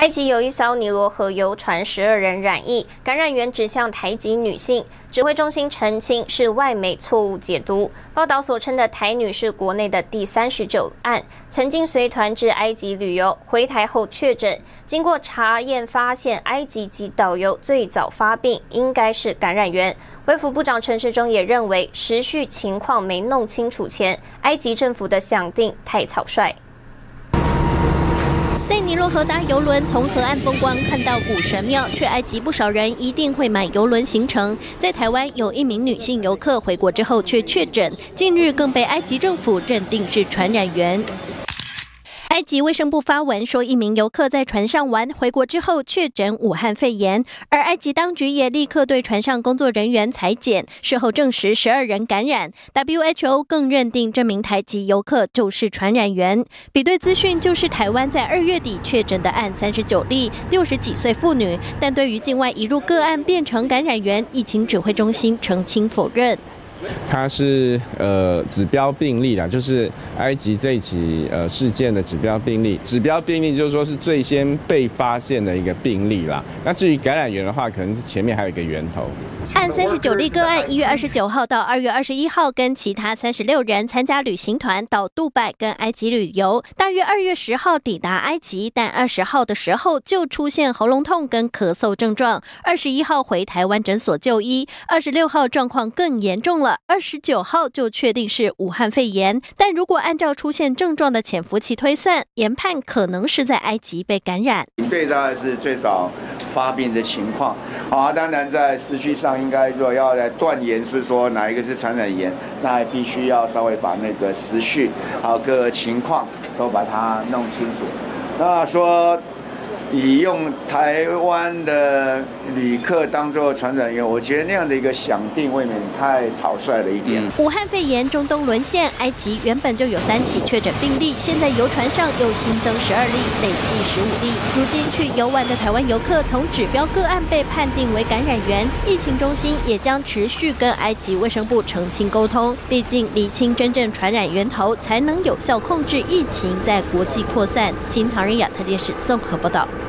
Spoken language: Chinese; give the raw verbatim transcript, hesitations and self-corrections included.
埃及有一艘尼罗河游船，十二人染疫，感染源指向台籍女性。指挥中心澄清是外媒错误解读。报道所称的台女是国内的第三十九案，曾经随团至埃及旅游，回台后确诊，经过查验发现埃及籍导游最早发病，应该是感染源。卫福部长陈时中也认为，时序情况没弄清楚前，埃及政府的想定太草率。 在尼罗河搭邮轮从河岸风光看到古神庙，去埃及不少人一定会买邮轮行程。在台湾有一名女性游客回国之后却确诊，近日更被埃及政府认定是传染源。 埃及卫生部发文说，一名游客在船上玩，回国之后确诊武汉肺炎，而埃及当局也立刻对船上工作人员采检，事后证实十二人感染。W H O 更认定这名台籍游客就是传染源。比对资讯，就是台湾在二月底确诊的案三十九例，六十几岁妇女，但对于境外移入个案变成感染源，疫情指挥中心澄清否认。 它是呃指标病例啦，就是埃及这一起呃事件的指标病例。指标病例就是说是最先被发现的一个病例啦。那至于感染源的话，可能是前面还有一个源头。 按三十九例个案，一月二十九号到二月二十一号，跟其他三十六人参加旅行团到杜拜跟埃及旅游，大约二月十号抵达埃及，但二十号的时候就出现喉咙痛跟咳嗽症状。二十一号回台湾诊所就医，二十六号状况更严重了。 二十九号就确定是武汉肺炎，但如果按照出现症状的潜伏期推算，研判可能是在埃及被感染。 对照的是最早发病的情况，啊，当然在时序上应该说要来断言是说哪一个是传染源，那必须要稍微把那个时序还有各个情况都把它弄清楚。那说。 以用台湾的旅客当作传染源，我觉得那样的一个想定未免太草率了一点。 武汉肺炎中东沦陷，埃及原本就有三起确诊病例，现在游船上又新增十二例，累计十五例。如今去游玩的台湾游客从指标个案被判定为感染源，疫情中心也将持续跟埃及卫生部澄清沟通，毕竟厘清真正传染源头，才能有效控制疫情在国际扩散。新唐人亚太电视综合报道。